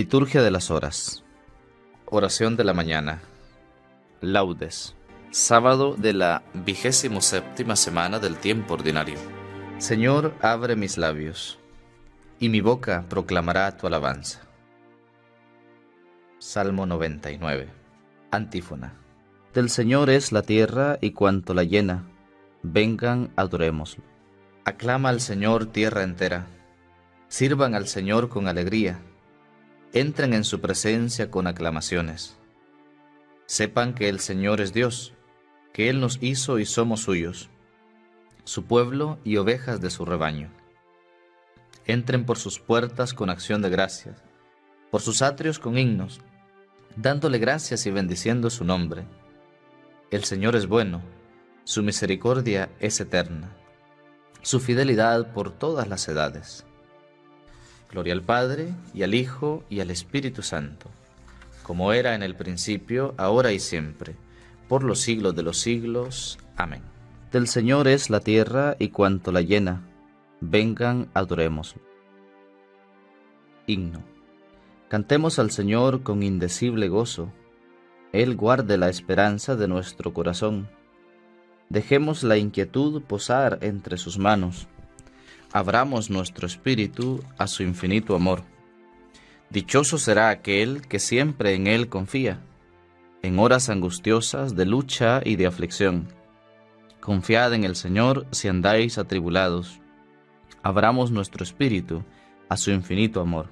Liturgia de las horas. Oración de la mañana. Laudes. Sábado de la 27ª semana del tiempo ordinario. Señor, abre mis labios, y mi boca proclamará tu alabanza. Salmo 99. Antífona. Del Señor es la tierra y cuanto la llena. Vengan, adorémoslo. Aclama al Señor tierra entera. Sirvan al Señor con alegría. Entren en su presencia con aclamaciones. Sepan que el Señor es Dios, que Él nos hizo y somos suyos, su pueblo y ovejas de su rebaño. Entren por sus puertas con acción de gracias, por sus atrios con himnos, dándole gracias y bendiciendo su nombre. El Señor es bueno, su misericordia es eterna, su fidelidad por todas las edades. Gloria al Padre, y al Hijo, y al Espíritu Santo, como era en el principio, ahora y siempre, por los siglos de los siglos. Amén. Del Señor es la tierra y cuanto la llena. Vengan, adorémoslo. Himno. Cantemos al Señor con indecible gozo. Él guarde la esperanza de nuestro corazón. Dejemos la inquietud posar entre sus manos. Abramos nuestro espíritu a su infinito amor. Dichoso será aquel que siempre en Él confía, en horas angustiosas de lucha y de aflicción. Confiad en el Señor si andáis atribulados. Abramos nuestro espíritu a su infinito amor.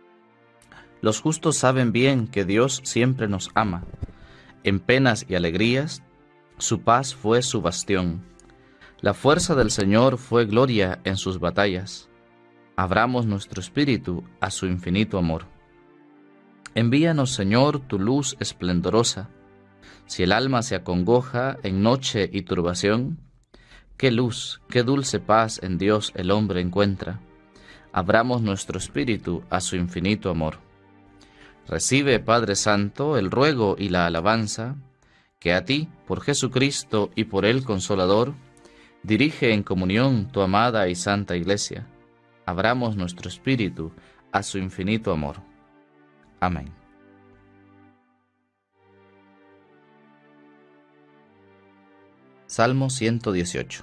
Los justos saben bien que Dios siempre nos ama. En penas y alegrías, su paz fue su bastión. La fuerza del Señor fue gloria en sus batallas. Abramos nuestro espíritu a su infinito amor. Envíanos, Señor, tu luz esplendorosa. Si el alma se acongoja en noche y turbación, qué luz, qué dulce paz en Dios el hombre encuentra. Abramos nuestro espíritu a su infinito amor. Recibe, Padre Santo, el ruego y la alabanza, que a ti, por Jesucristo y por el Consolador, dirige en comunión tu amada y santa Iglesia. Abramos nuestro espíritu a su infinito amor. Amén. Salmo 118.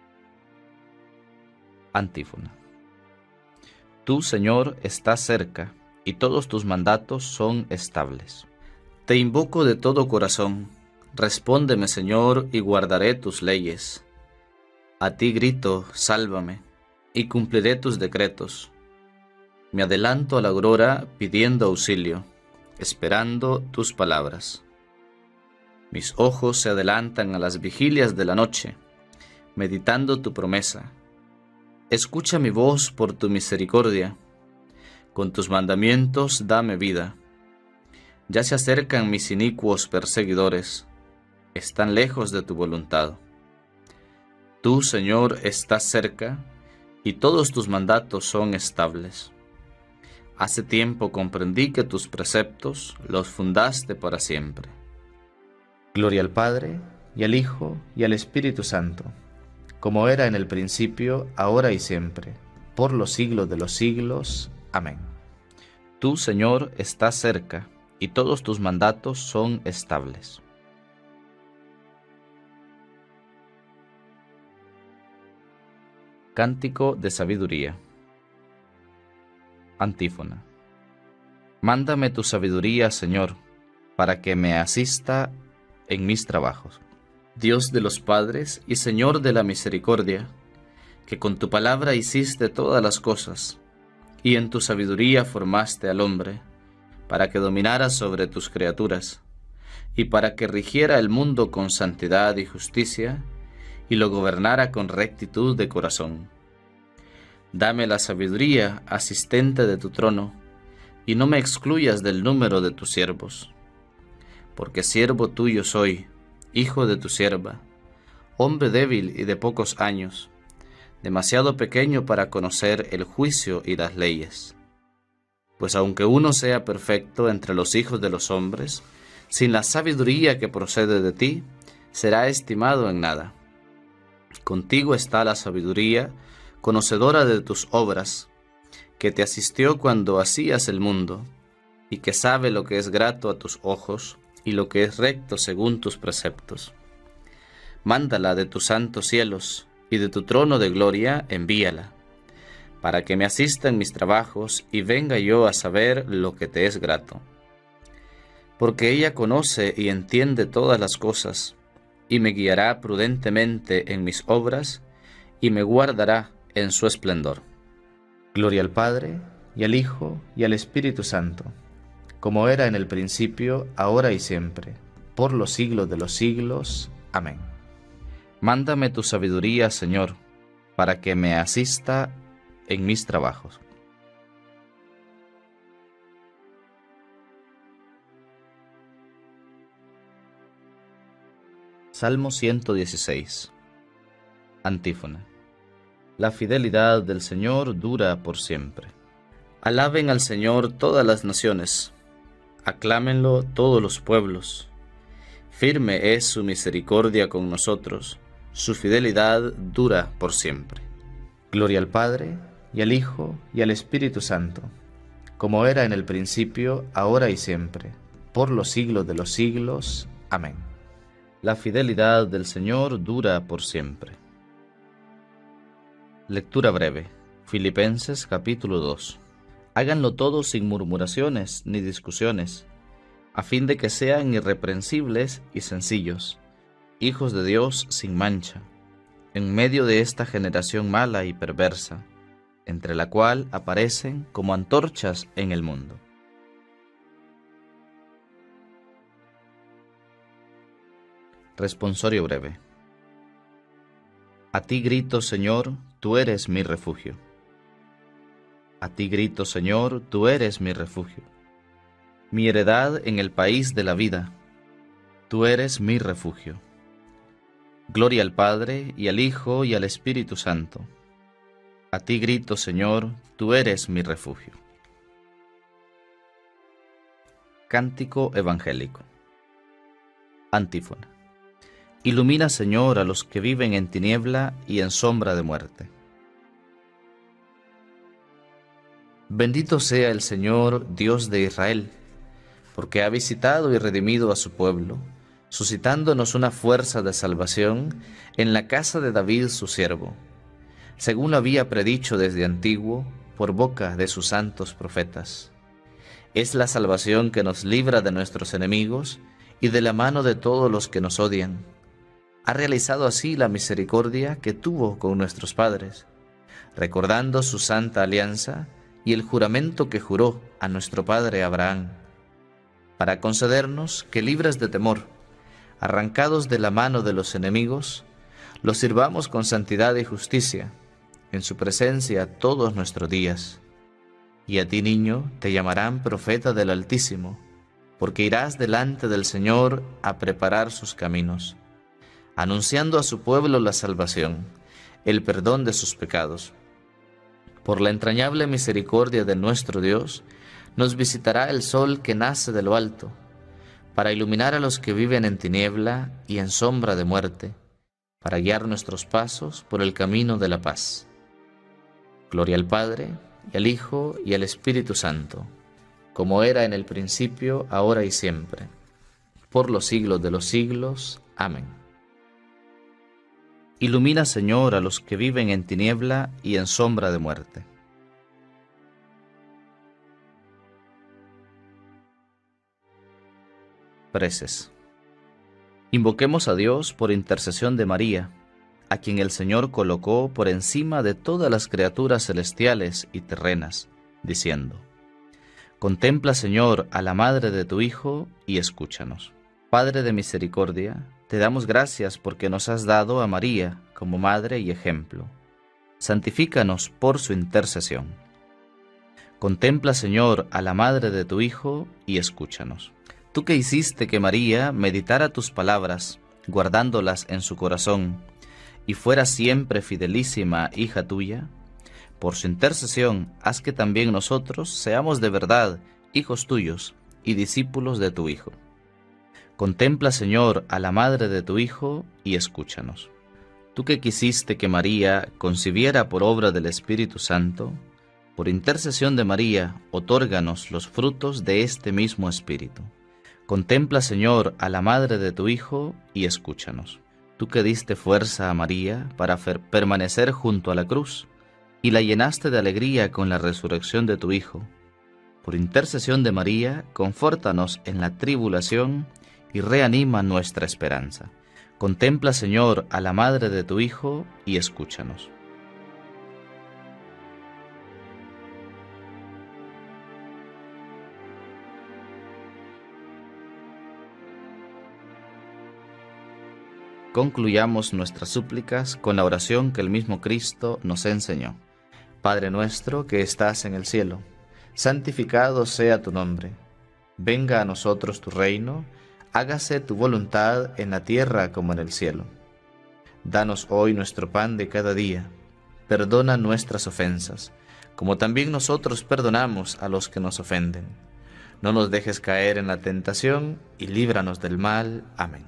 Antífona. Tú, Señor, estás cerca, y todos tus mandatos son estables. Te invoco de todo corazón. Respóndeme, Señor, y guardaré tus leyes. A ti grito, sálvame, y cumpliré tus decretos. Me adelanto a la aurora pidiendo auxilio, esperando tus palabras. Mis ojos se adelantan a las vigilias de la noche, meditando tu promesa. Escucha mi voz por tu misericordia. Con tus mandamientos dame vida. Ya se acercan mis inicuos perseguidores, están lejos de tu voluntad. Tú, Señor, estás cerca, y todos tus mandatos son estables. Hace tiempo comprendí que tus preceptos los fundaste para siempre. Gloria al Padre, y al Hijo, y al Espíritu Santo, como era en el principio, ahora y siempre, por los siglos de los siglos. Amén. Tú, Señor, estás cerca, y todos tus mandatos son estables. Cántico de sabiduría. Antífona. Mándame tu sabiduría, Señor, para que me asista en mis trabajos. Dios de los padres y Señor de la misericordia, que con tu palabra hiciste todas las cosas, y en tu sabiduría formaste al hombre, para que dominara sobre tus criaturas, y para que rigiera el mundo con santidad y justicia, y lo gobernara con rectitud de corazón. Dame la sabiduría, asistente de tu trono, y no me excluyas del número de tus siervos. Porque siervo tuyo soy, hijo de tu sierva, hombre débil y de pocos años, demasiado pequeño para conocer el juicio y las leyes. Pues aunque uno sea perfecto entre los hijos de los hombres, sin la sabiduría que procede de ti, será estimado en nada. Contigo está la sabiduría, conocedora de tus obras, que te asistió cuando hacías el mundo, y que sabe lo que es grato a tus ojos y lo que es recto según tus preceptos. Mándala de tus santos cielos, y de tu trono de gloria envíala, para que me asista en mis trabajos y venga yo a saber lo que te es grato. Porque ella conoce y entiende todas las cosas, y me guiará prudentemente en mis obras, y me guardará en su esplendor. Gloria al Padre, y al Hijo, y al Espíritu Santo, como era en el principio, ahora y siempre, por los siglos de los siglos. Amén. Mándame tu sabiduría, Señor, para que me asista en mis trabajos. Salmo 116. Antífona. La fidelidad del Señor dura por siempre. Alaben al Señor todas las naciones, aclámenlo todos los pueblos. Firme es su misericordia con nosotros, su fidelidad dura por siempre. Gloria al Padre, y al Hijo, y al Espíritu Santo, como era en el principio, ahora y siempre, por los siglos de los siglos. Amén. La fidelidad del Señor dura por siempre. Lectura breve. Filipenses capítulo 2. Háganlo todo sin murmuraciones ni discusiones, a fin de que sean irreprensibles y sencillos, hijos de Dios sin mancha, en medio de esta generación mala y perversa, entre la cual aparecen como antorchas en el mundo. Responsorio breve. A ti grito, Señor, tú eres mi refugio. A ti grito, Señor, tú eres mi refugio. Mi heredad en el país de la vida, tú eres mi refugio. Gloria al Padre, y al Hijo, y al Espíritu Santo. A ti grito, Señor, tú eres mi refugio. Cántico evangélico. Antífona. Ilumina, Señor, a los que viven en tiniebla y en sombra de muerte. Bendito sea el Señor, Dios de Israel, porque ha visitado y redimido a su pueblo, suscitándonos una fuerza de salvación en la casa de David su siervo, según lo había predicho desde antiguo por boca de sus santos profetas. Es la salvación que nos libra de nuestros enemigos y de la mano de todos los que nos odian. Ha realizado así la misericordia que tuvo con nuestros padres, recordando su santa alianza y el juramento que juró a nuestro padre Abraham, para concedernos que, libres de temor, arrancados de la mano de los enemigos, los sirvamos con santidad y justicia, en su presencia todos nuestros días. Y a ti, niño, te llamarán profeta del Altísimo, porque irás delante del Señor a preparar sus caminos, anunciando a su pueblo la salvación, el perdón de sus pecados. Por la entrañable misericordia de nuestro Dios, nos visitará el sol que nace de lo alto, para iluminar a los que viven en tiniebla y en sombra de muerte, para guiar nuestros pasos por el camino de la paz. Gloria al Padre, y al Hijo, y al Espíritu Santo, como era en el principio, ahora y siempre, por los siglos de los siglos. Amén. Ilumina, Señor, a los que viven en tiniebla y en sombra de muerte. Preces. Invoquemos a Dios por intercesión de María, a quien el Señor colocó por encima de todas las criaturas celestiales y terrenas, diciendo: Contempla, Señor, a la madre de tu Hijo y escúchanos. Padre de misericordia, te damos gracias porque nos has dado a María como madre y ejemplo. Santifícanos por su intercesión. Contempla, Señor, a la madre de tu Hijo y escúchanos. Tú que hiciste que María meditara tus palabras, guardándolas en su corazón, y fuera siempre fidelísima hija tuya, por su intercesión haz que también nosotros seamos de verdad hijos tuyos y discípulos de tu Hijo. Contempla, Señor, a la madre de tu Hijo y escúchanos. Tú que quisiste que María concibiera por obra del Espíritu Santo, Por intercesión de María, otórganos los frutos de este mismo Espíritu. Contempla, Señor, a la madre de tu Hijo y escúchanos. Tú que diste fuerza a María para permanecer junto a la cruz y la llenaste de alegría con la resurrección de tu Hijo. Por intercesión de María, confórtanos en la tribulación y reanima nuestra esperanza. Contempla, Señor, a la madre de tu Hijo y escúchanos. Concluyamos nuestras súplicas con la oración que el mismo Cristo nos enseñó. Padre nuestro que estás en el cielo, santificado sea tu nombre. Venga a nosotros tu reino, hágase tu voluntad en la tierra como en el cielo. Danos hoy nuestro pan de cada día. Perdona nuestras ofensas, como también nosotros perdonamos a los que nos ofenden. No nos dejes caer en la tentación y líbranos del mal. Amén.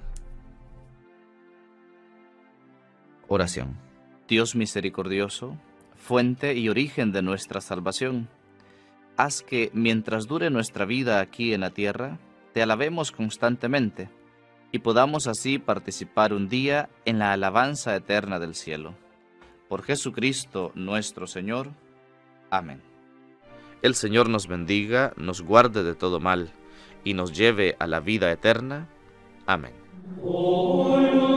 Oración. Dios misericordioso, fuente y origen de nuestra salvación, haz que, mientras dure nuestra vida aquí en la tierra, te alabemos constantemente y podamos así participar un día en la alabanza eterna del cielo. Por Jesucristo nuestro Señor. Amén. El Señor nos bendiga, nos guarde de todo mal y nos lleve a la vida eterna. Amén.